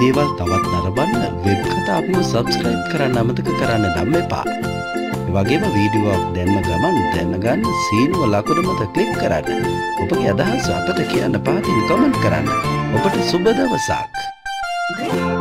දේවල් තවත් නරඹන්න වෙබ් කතා අපිව සබ්ස්ක්‍රයිබ් කරන්න අමතක කරන්න නම් එපා. ඒ වගේම වීඩියෝ එකක් දැම්ම ගමන් දැනගන්න සීනුව ලකුණ මත ක්ලික් කරන්න. ඔබගේ අදහස් අපට කියන්න පාටින් කමෙන්ට් කරන්න. ඔබට සුබ දවසක්.